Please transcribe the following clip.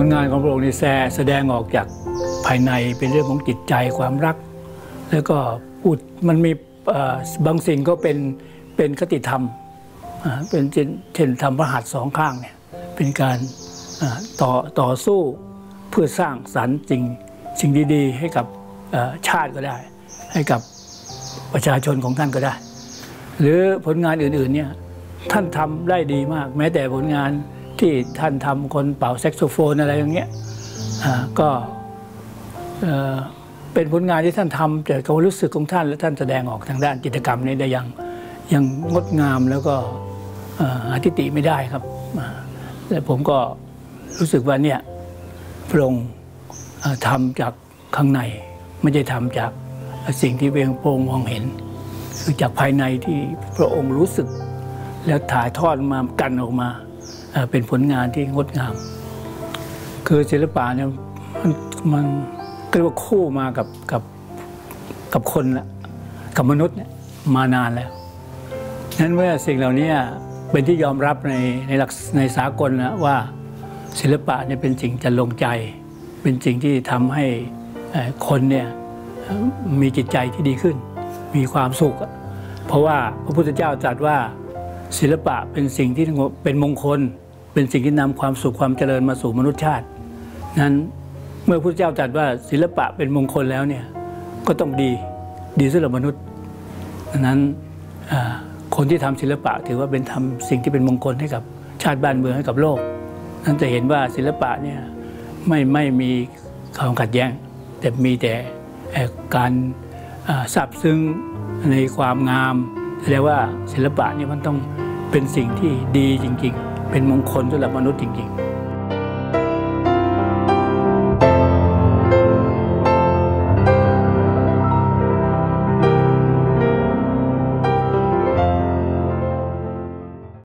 ลงานของพระองค์นี่แสดงออกจากภายในเป็นเรื่องของจิตใจความรักแล้วก็พูดมันมีบางสิ่งก็เป็นคติธรรมเป็นเช่นทำพระหัตถ์สองข้างเนี่ยเป็นการต่อสู้เพื่อสร้างสรรค์สิ่งดีๆให้กับชาติก็ได้ให้กับประชาชนของท่านก็ได้หรือผลงานอื่นๆเนี่ยท่านทำได้ดีมากแม้แต่ผลงานที่ท่านทำคนเป่าแซกโซโฟนอะไรอย่างเงี้ยก็เป็นผลงานที่ท่านทำจากความรู้สึกของท่านและท่านแสดงออกทางด้านจิตรกรรมนี้ได้ยังงดงามแล้วก็อธิติไม่ได้ครับแต่ผมก็รู้สึกว่าเนี่ยพระองค์ทำจากข้างในไม่ใช่ทำจากสิ่งที่พระองค์มองเห็นคือจากภายในที่พระองค์รู้สึกแล้วถ่ายทอดมากันออกมาเป็นผลงานที่งดงามคือศิลปะเนี่ยมันเรียกว่าคู่มากับคนละกับมนุษย์เนี่ยมานานแล้วนั้นเมื่อสิ่งเหล่านี้เป็นที่ยอมรับในสากลนะว่าศิลปะเนี่ยเป็นสิ่งจะลงใจเป็นสิ่งที่ทำให้คนเนี่ยมีจิตใจที่ดีขึ้นมีความสุขเพราะว่าพระพุทธเจ้าตรัสว่าศิลปะเป็นสิ่งที่เป็นมงคลเป็นสิ่งที่นำความสุขความเจริญมาสู่มนุษยชาตินั้นเมื่อพระพุทธเจ้าตรัสว่าศิลปะเป็นมงคลแล้วเนี่ยก็ต้องดีสำหรับมนุษย์ดังนั้นคนที่ทำศิลปะถือว่าเป็นทำสิ่งที่เป็นมงคลให้กับชาติบ้านเมืองให้กับโลกนั้นจะเห็นว่าศิลปะเนี่ยไม่มีความขัดแย้งแต่มีแต่การซาบซึ้งในความงามแสดงว่าศิลปะนี่มันต้องเป็นสิ่งที่ดีจริงๆเป็นมงคลสำหรับมนุษย์จริงๆ